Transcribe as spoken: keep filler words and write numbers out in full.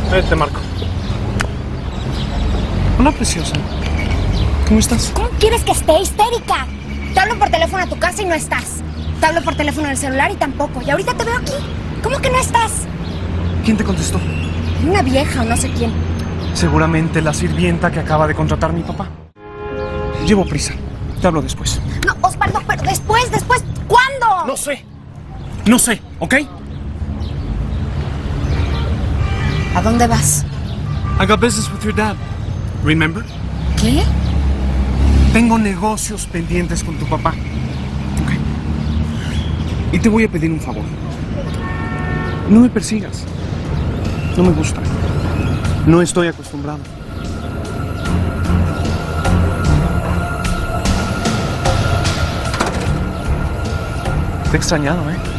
Ahí te marco. Hola, preciosa. ¿Cómo estás? ¿Cómo quieres que esté histérica? Te hablo por teléfono a tu casa y no estás. Te hablo por teléfono en el celular y tampoco. Y ahorita te veo aquí. ¿Cómo que no estás? ¿Quién te contestó? Una vieja o no sé quién. Seguramente la sirvienta que acaba de contratar mi papá. Llevo prisa. Te hablo después. No, Osvaldo, pero después, después. ¿Cuándo? No sé. No sé, ¿ok? ¿A dónde vas? I got business with your dad. Remember? ¿Qué? Tengo negocios pendientes con tu papá. Ok. Y te voy a pedir un favor. No me persigas. No me gusta. No estoy acostumbrado. Te he extrañado, ¿eh?